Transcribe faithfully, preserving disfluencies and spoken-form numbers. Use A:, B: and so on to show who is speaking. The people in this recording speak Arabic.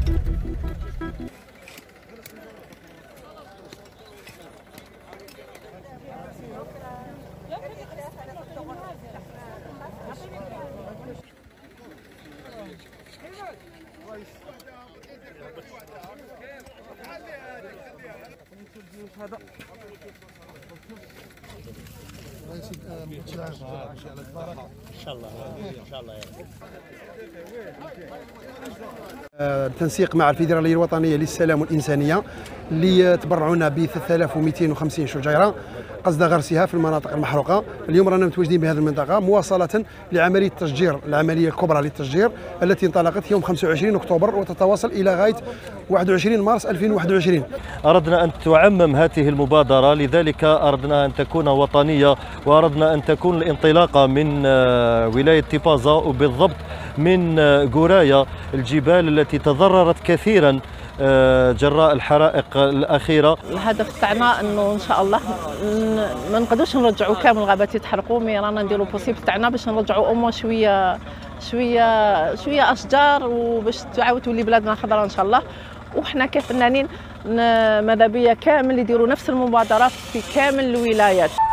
A: التنسيق مع الفيدرالية الوطنية للسلام والإنسانية اللي تبرعونا ب ثلاثة آلاف ومئتين وخمسين شجيرة قصد غرسها في المناطق المحروقة. اليوم رانا متواجدين بهذه المنطقة مواصلة لعملية التشجير، العملية الكبرى للتشجير التي انطلقت يوم خمسة وعشرين أكتوبر وتتواصل إلى غاية واحد وعشرين مارس ألفين وواحد وعشرين.
B: أردنا أن تعمم هذه المبادرة، لذلك أردنا أن تكون وطنية، وأردنا أن تكون الانطلاقة من ولاية تيبازا وبالضبط من قرايا، الجبال التي تضررت كثيرا جراء الحرائق الأخيرة.
C: الهدف تاعنا أنه إن شاء الله ما نقدروش نرجعوا كامل الغابات يتحرقوا، مي رانا نديروا بوسيبل تاعنا باش نرجعوا أمو شوية شوية شوية أشجار وباش تعاود تولي بلادنا خضراء إن شاء الله. وحنا كفنانين ماذا بيا كامل يديروا نفس المبادرات في كامل الولايات.